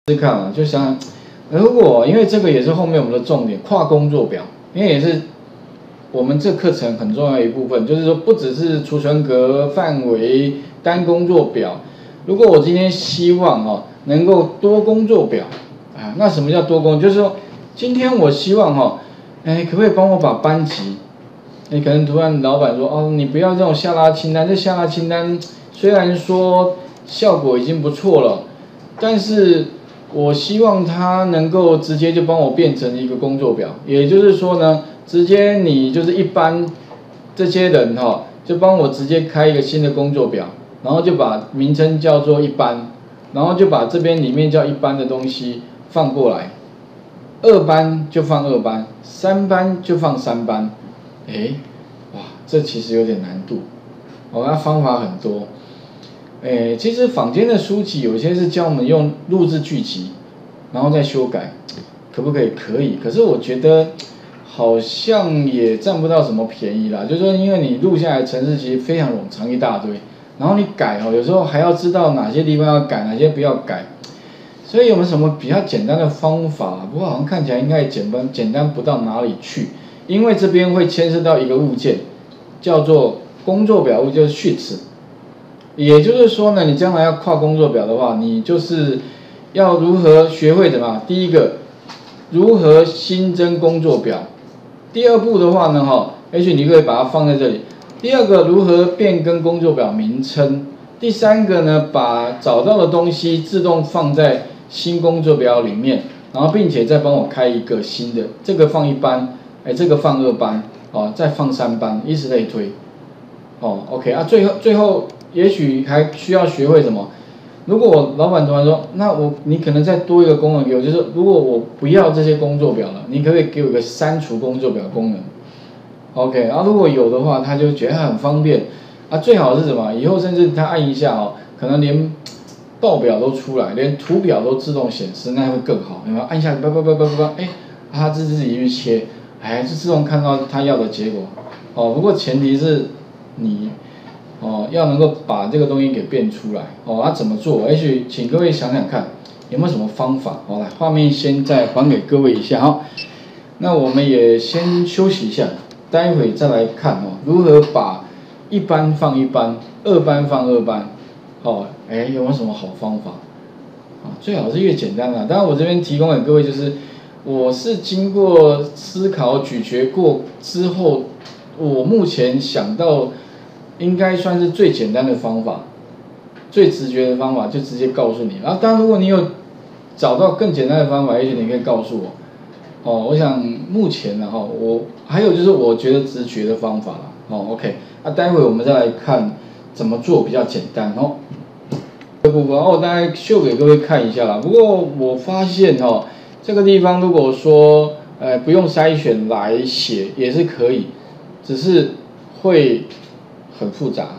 试看啊，就想，如果因为这个也是后面我们的重点，跨工作表，因为也是我们这课程很重要的一部分，就是说不只是储存格、范围、单工作表。如果我今天希望能够多工作表啊，那什么叫多工？就是说今天我希望可不可以帮我把班级？可能突然老板说你不要这种下拉清单，这下拉清单虽然说效果已经不错了，但是我希望他能够直接就帮我变成一个工作表，也就是说呢，直接你就是一般这些人就帮我直接开一个新的工作表，然后就把名称叫做一般，然后就把这边里面叫一般的东西放过来，二班就放二班，三班就放三班，哇，这其实有点难度，那方法很多。其实坊间的书籍有些是教我们用录制句集，然后再修改，可不可以？可以。可是我觉得好像也占不到什么便宜啦。就是说，因为你录下来的程式其实非常冗长一大堆，然后你改有时候还要知道哪些地方要改，哪些不要改。所以有没有什么比较简单的方法？不过好像看起来应该也简单不到哪里去，因为这边会牵涉到一个物件，叫做工作表物，就是 sheets。也就是说呢，你将来要跨工作表的话，你就是要如何学会的嘛？第一个，如何新增工作表；第二步的话呢，也许你可以把它放在这里。第二个，如何变更工作表名称；第三个呢，把找到的东西自动放在新工作表里面，然后并且再帮我开一个新的，这个放一班，这个放二班，再放三班，以此类推。OK 啊，最后。也许还需要学会什么？如果我老板突然说，那你可能再多一个功能给我，就是如果我不要这些工作表了，你可不可以给我一个删除工作表功能 ？OK， 然后如果有的话，他就觉得很方便啊。最好是什么？以后甚至他按一下可能连报表都出来，连图表都自动显示，那会更好。有没有？按一下，他自己去切，就自动看到他要的结果。不过前提是你。要能够把这个东西给变出来，怎么做？也许请各位想想看，有没有什么方法？来，画面先再还给各位一下那我们也先休息一下，待会再来看如何把一班放一班，二班放二班，有没有什么好方法？最好是越简单当然我这边提供给各位就是我是经过思考咀嚼过之后，我目前想到。应该算是最简单的方法，最直觉的方法就直接告诉你。然后，当然如果你有找到更简单的方法，也许你可以告诉我。我想目前我还有就是我觉得直觉的方法啦。OK，待会我们再来看怎么做比较简单这部分我大概秀给各位看一下啦。不过我发现这个地方如果说不用筛选来写也是可以，只是会。很复杂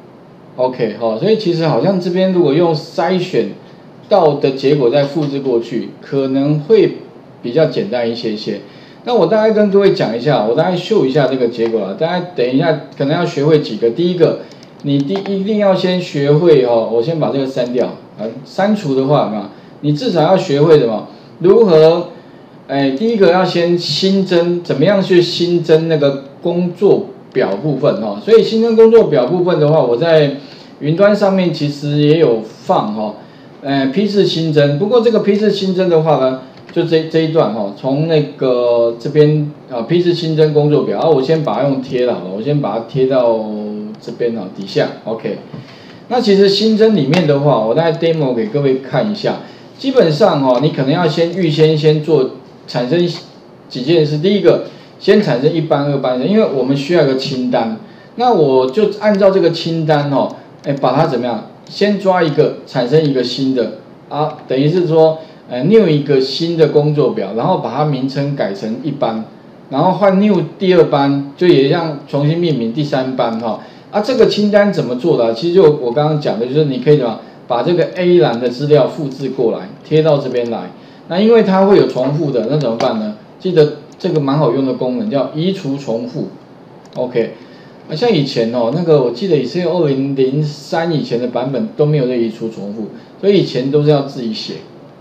，OK 所以其实好像这边如果用筛选到的结果再复制过去，可能会比较简单一些。那我大概跟各位讲一下，我大概秀一下这个结果大家等一下可能要学会几个。第一个，你一定要先学会我先把这个删掉删除的话你至少要学会什么？如何？第一个要先新增，怎么样去新增那个工作表部分所以新增工作表部分的话，我在云端上面其实也有放批次新增。不过这个批次新增的话呢，就这一段从那个这边批次新增工作表我先把它用贴了好了，我先把它贴到这边底下 OK。那其实新增里面的话，我大概 demo 给各位看一下。基本上你可能要预先做产生几件事。第一个。先产生一班、二班，因为我们需要一个清单，那我就按照这个清单把它怎么样？先抓一个，产生一个新的等于是说new 一个新的工作表，然后把它名称改成一班，然后换 new 第二班，就也像重新命名第三班这个清单怎么做的？其实就我刚刚讲的，就是你可以怎么把这个 A 栏的资料复制过来，贴到这边来。那因为它会有重复的，那怎么办呢？记得。这个蛮好用的功能叫移除重复 ，OK，像以前那个我记得也是2003以前的版本都没有这移除重复，所以以前都是要自己写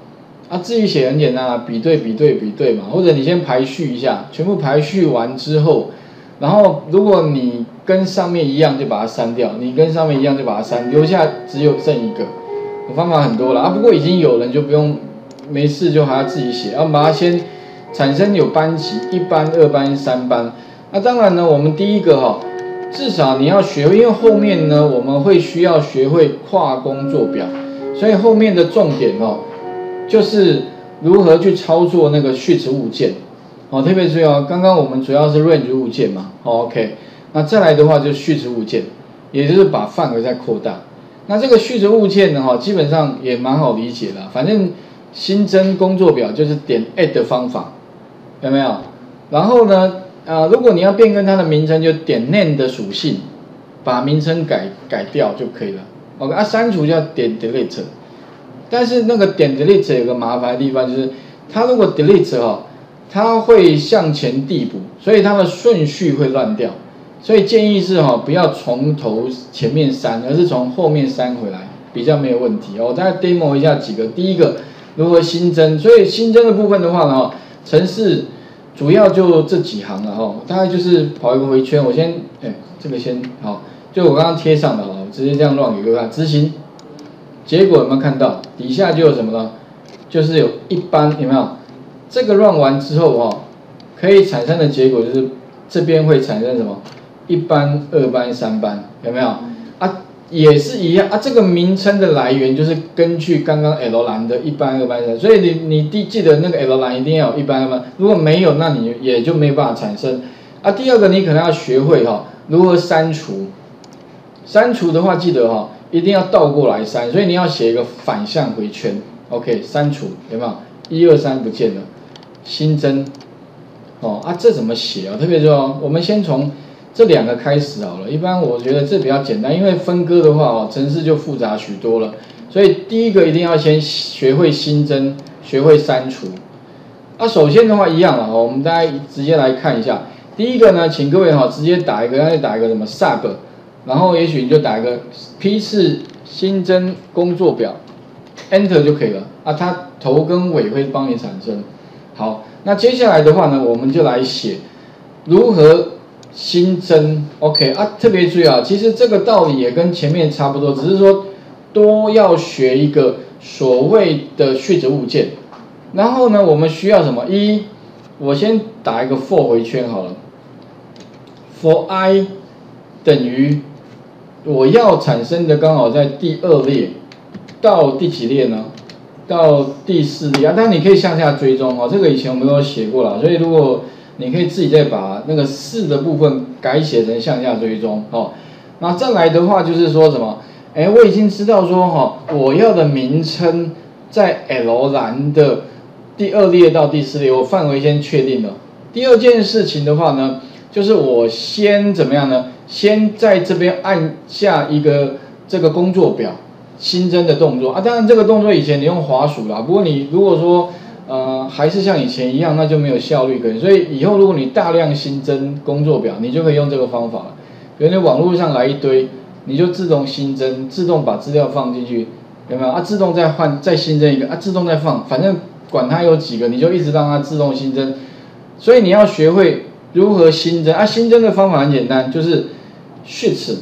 啊，自己写很简单啊，比对嘛，或者你先排序一下，全部排序完之后，然后如果你跟上面一样就把它删掉，你跟上面一样就把它删，留下只有剩一个。方法很多了啊，不过已经有人就不用没事就还要自己写，要把它先产生有班级，1班、2班、3班。那当然呢，我们第一个至少你要学会，因为后面呢我们会需要学会跨工作表，所以后面的重点就是如何去操作那个序词物件。特别注意刚刚我们主要是 range 物件嘛，OK， 那再来的话就是序词物件，也就是把范围再扩大。那这个序词物件呢，基本上也蛮好理解的，反正新增工作表就是点 add 的方法，有没有？然后呢，如果你要变更它的名称，就点 name 的属性，把名称改掉就可以了。OK， 删除就要点 delete， 但是那个点 delete 有个麻烦的地方，就是它如果 delete 它会向前递补，所以它的顺序会乱掉。所以建议是不要从头前面删，而是从后面删回来，比较没有问题。我大概 demo 一下几个。第一个，如何新增？所以新增的部分的话呢，程式主要就这几行了大概就是跑一个回圈。我先，这个先好，就我刚刚贴上的我直接这样乱给各位看，执行。结果有没有看到底下就有什么呢？就是有一班，有没有？这个 run 完之后可以产生的结果就是这边会产生什么？1班、2班、3班，有没有？也是一样这个名称的来源就是根据刚刚 L 栏的1班、2班、3班，所以你记得那个 L 栏一定要有1班、2班，如果没有，那你也就没办法产生。第二个你可能要学会如何删除。删除的话，记得一定要倒过来删，所以你要写一个反向回圈。OK， 删除有没有？1、2、3不见了，新增。这怎么写特别重要，我们先从这2个开始好了。一般我觉得这比较简单，因为分割的话程式就复杂许多了。所以第一个一定要先学会新增，学会删除。首先的话一样了我们大家直接来看一下。第一个呢，请各位直接打一个什么 sub， 然后也许你就打一个批次新增工作表 ，enter 就可以了它头跟尾会帮你产生。好，那接下来的话呢，我们就来写如何新增。OK 特别注意其实这个道理也跟前面差不多，只是说多要学一个所谓的序词物件。然后呢，我们需要什么？我先打一个 for 回圈好了。for i 等于我要产生的刚好在第2列到第几列呢？到第4列但你可以向下追踪这个以前我们有写过了，所以如果你可以自己再把那个4的部分改写成向下追踪那再来的话就是说什么？我已经知道说我要的名称在 L 栏的第2列到第4列，我范围先确定了。第二件事情的话呢，就是我先怎么样呢？先在这边按下一个这个工作表新增的动作当然这个动作以前你用滑鼠啦，不过你如果说还是像以前一样，那就没有效率可言。所以以后如果你大量新增工作表，你就可以用这个方法了。比如你网络上来一堆，你就自动新增，自动把资料放进去，有没有自动再新增一个自动再放，反正管它有几个，你就一直让它自动新增。所以你要学会如何新增新增的方法很简单，就是序词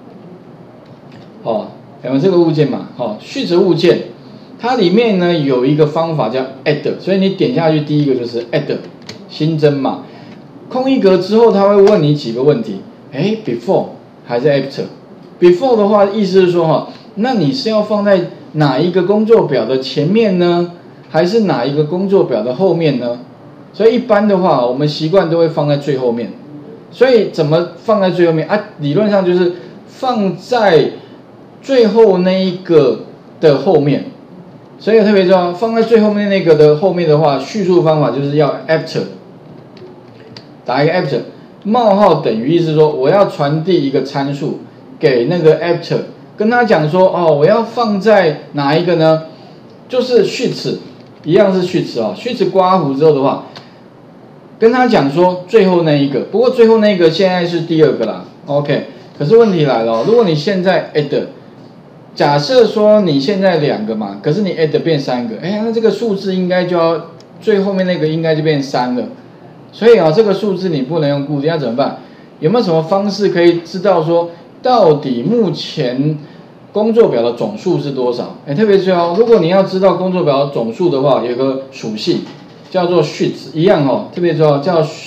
有没有这个物件嘛序词物件它里面呢有一个方法叫 add， 所以你点下去第一个就是 add 新增嘛。空一格之后它会问你几个问题before 还是 after。 before 的话意思是说那你是要放在哪一个工作表的前面呢，还是哪一个工作表的后面呢？所以一般的话我们习惯都会放在最后面。所以怎么放在最后面理论上就是放在最后那一个的后面。所以特别重要，放在最后面那个的后面的话，叙述方法就是要 after， 打一个 after， 冒号等于意思说我要传递一个参数给那个 after， 跟他讲说我要放在哪一个呢？就是序词，一样是序词序词刮胡之后的话，跟他讲说最后那一个，不过最后那个现在是第2个啦 ，OK。可是问题来了如果你现在 add 假设说你现在2个嘛，可是你 add 变3个，哎，那这个数字应该就要最后面那个应该就变3了。所以这个数字你不能用固定，要怎么办？有没有什么方式可以知道说到底目前工作表的总数是多少？特别是如果你要知道工作表的总数的话，有个属性叫做 sheets， 一样特别叫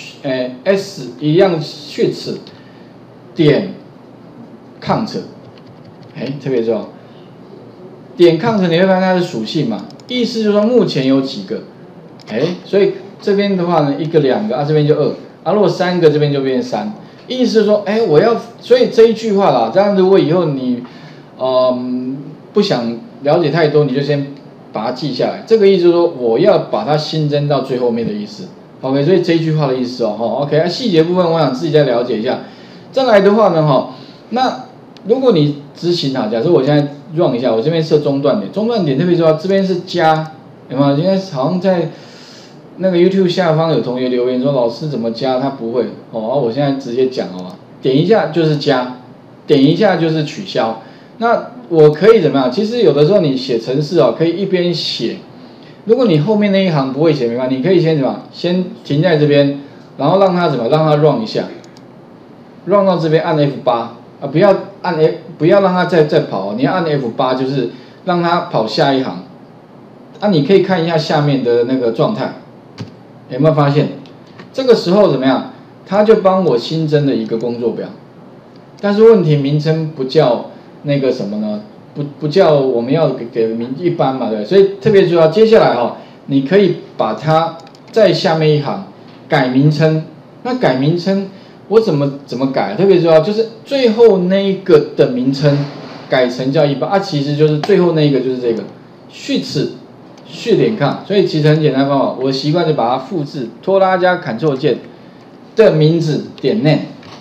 s 一样 sheets 点 count， 特别重要。点 count 你会发现它是属性嘛，意思就是说目前有几个，所以这边的话呢，1个2个这边就2如果3个这边就变3，意思是说我要，所以这一句话啦，这样如果以后你不想了解太多，你就先把它记下来。这个意思就是说我要把它新增到最后面的意思。OK， 所以这一句话的意思OK， 细节部分我想自己再了解一下。再来的话呢那如果你执行假设我现在 run 一下，我这边设中断点，中断点特别重要，这边是加，有没有？现在好像在那个 YouTube 下方有同学留言说老师怎么加，他不会我现在直接讲点一下就是加，点一下就是取消。那我可以怎么样？其实有的时候你写程式可以一边写，如果你后面那一行不会写没关系，你可以先怎么？先停在这边，然后让它怎么？让它 run 一下 ，run 到这边按 F8。不要按 F， 不要让它再跑，你要按 F8， 就是让它跑下一行。你可以看一下下面的那个状态，有没有发现？这个时候怎么样？它就帮我新增了一个工作表，但是问题名称不叫那个什么呢？不叫我们要给名一般嘛，对。所以特别注意接下来你可以把它在下面一行改名称。那改名称。我怎么改？特别重要，就是最后那一个的名称改成叫一般其实就是最后那一个就是这个序点看，所以其实很简单方法，我的习惯就把它复制，拖拉加 Ctrl 键的名字点 name，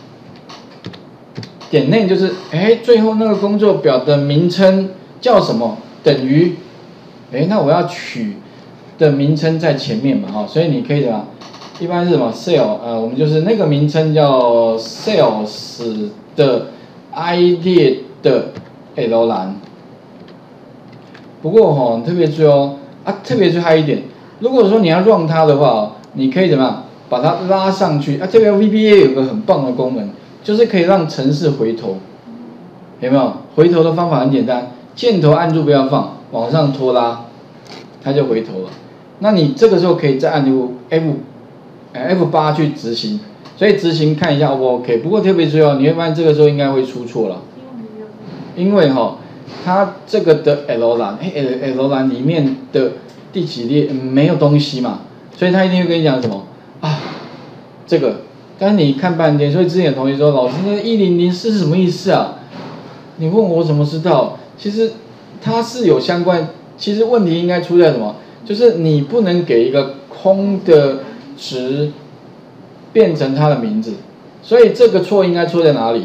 点 name 就是最后那个工作表的名称叫什么等于那我要取的名称在前面嘛所以你可以怎么样？一般是什么 sale 我们就是那个名称叫 sales 的 ID 的 L 栏。不过特别注意特别注意还有一点，如果说你要 run 它的话你可以怎么样？把它拉上去这边 VBA 有个很棒的功能，就是可以让程式回头，有没有？回头的方法很简单，箭头按住不要放，往上拖拉，它就回头了。那你这个时候可以再按住 F8 去执行，所以执行看一下 O 不 OK。不过特别注意你会发现这个时候应该会出错了，因为它这个的 L 栏，L 栏里面的第几列没有东西嘛，所以他一定会跟你讲什么这个，但是你看半天，所以之前有同学说老师那1004是什么意思啊？你问我怎么知道？其实它是有相关，其实问题应该出在什么？就是你不能给一个空的值变成它的名字，所以这个错应该错在哪里？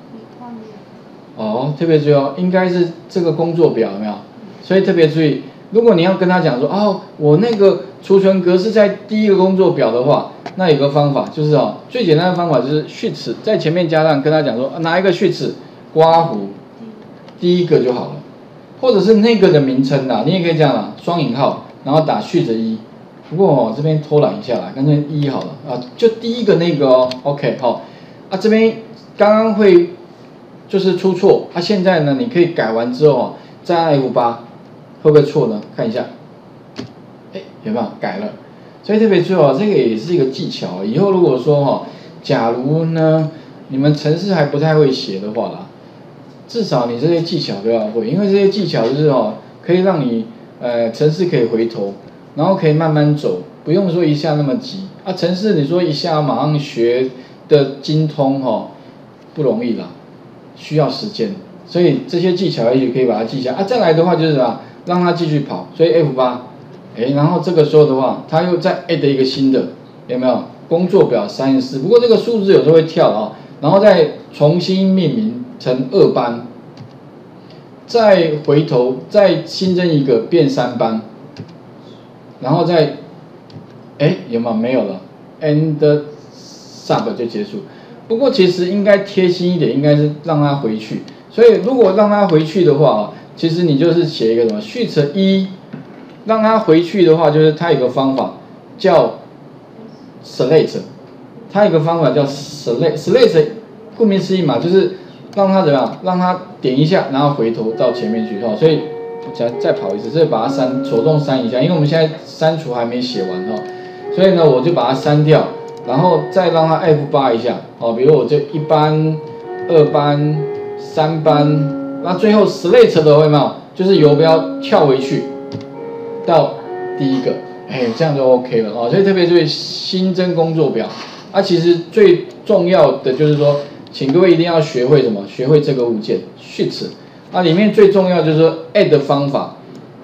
特别注意应该是这个工作表有没有？所以特别注意，如果你要跟他讲说我那个储存格是在第一个工作表的话，那有个方法就是最简单的方法就是sheets在前面加上跟他讲说哪一个sheets刮胡第一个就好了，或者是那个的名称你也可以这样双引号，然后打sheet 1。不过这边偷懒一下啦，干脆1好了就第一个那个OK 这边刚刚会就是出错现在呢你可以改完之后再按 F8， 会不会错呢？看一下，有没有改了？所以特别注意这个也是一个技巧。以后如果说假如呢你们程式还不太会写的话啦，至少你这些技巧都要会，因为这些技巧就是可以让你程式可以回头。然后可以慢慢走，不用说一下那么急程式你说一下马上学的精通不容易啦，需要时间，所以这些技巧也许可以把它记下再来的话就是让它继续跑，所以 F8 然后这个时候的话它又再 add 一个新的，有没有？工作表34，不过这个数字有时候会跳然后再重新命名成2班，再回头再新增一个变3班，然后再有没有？没有了 ，end sub 就结束。不过其实应该贴心一点，应该是让它回去。 所以如果让它回去的话，其实你就是写一个什么 Shift 1，让它回去的话，就是它有个方法叫 Select， 它有个方法叫 Select， 顾名思义嘛，就是让它怎么样，让它点一下，然后回头到前面去，所以再跑一次，所以把它手动删一下，因为我们现在删除还没写完所以呢我就把它删掉，然后再让它 F8一下比如我就1班、2班、3班，那最后 Select 的有没有？就是游标跳回去到第一个，这样就 OK 了所以特别注意新增工作表其实最重要的就是说，请各位一定要学会什么？学会这个物件 Shift。里面最重要就是说 Add 的方法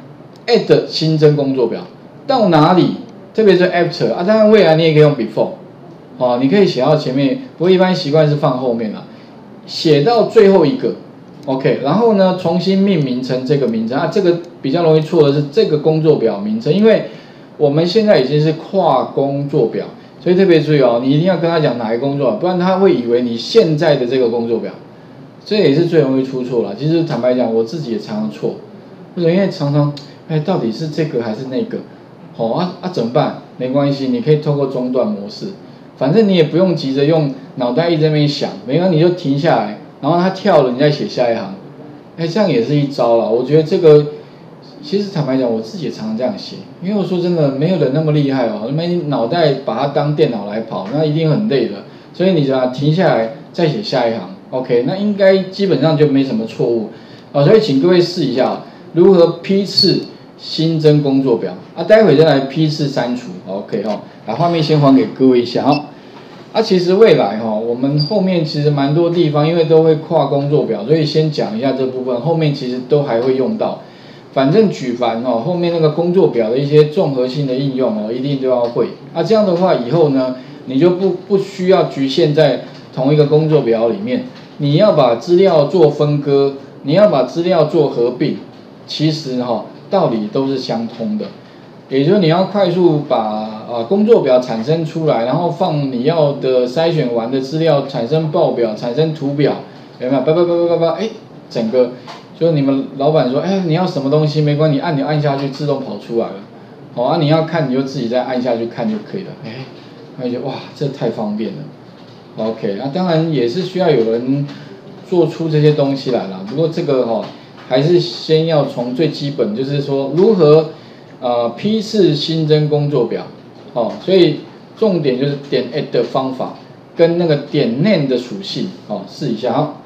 ，Add 新增工作表到哪里？特别是 After 当然未来你也可以用 Before， 你可以写到前面，不过一般习惯是放后面啦，写到最后一个 ，OK， 然后呢重新命名成这个名称这个比较容易错的是这个工作表名称，因为我们现在已经是跨工作表，所以特别注意你一定要跟他讲哪一个工作表，不然他会以为你现在的这个工作表。这也是最容易出错了。其实坦白讲，我自己也常常错。为什么？因为常常，到底是这个还是那个？怎么办？没关系，你可以透过中断模式，反正你也不用急着用脑袋一直在那边想，没关系，你就停下来，然后它跳了，你再写下一行。这样也是一招啦。我觉得这个，其实坦白讲，我自己也常常这样写，因为我说真的，没有人那么厉害你脑袋把它当电脑来跑，那一定很累的。所以你只要停下来，再写下一行。OK， 那应该基本上就没什么错误所以请各位试一下如何批次新增工作表待会再来批次删除 OK 把画面先还给各位一下其实未来我们后面其实蛮多地方因为都会跨工作表，所以先讲一下这部分，后面其实都还会用到。反正举凡后面那个工作表的一些综合性的应用一定都要会这样的话以后呢，你就不需要局限在同一个工作表里面。你要把资料做分割，你要把资料做合并，其实道理都是相通的。也就是你要快速把工作表产生出来，然后放你要的筛选完的资料，产生报表，产生图表，有没有？整个就是你们老板说，你要什么东西没关系，你按下去自动跑出来了。你要看你就自己再按下去看就可以了。他就觉得哇，这太方便了。OK， 当然也是需要有人做出这些东西来啦。不过这个还是先要从最基本，就是说如何批次新增工作表所以重点就是点 add 的方法跟那个点 name 的属性试一下